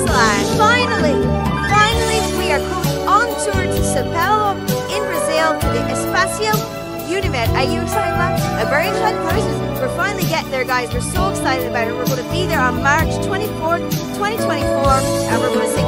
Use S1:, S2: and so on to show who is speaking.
S1: Switzerland. Finally, we are going on tour to Sao Paulo in Brazil to the Espacio Unimed. Are you excited, lads? I'm very excited for this. We're finally getting there, guys. We're so excited about it. We're going to be there on March 24th, 2024, and we're going to sing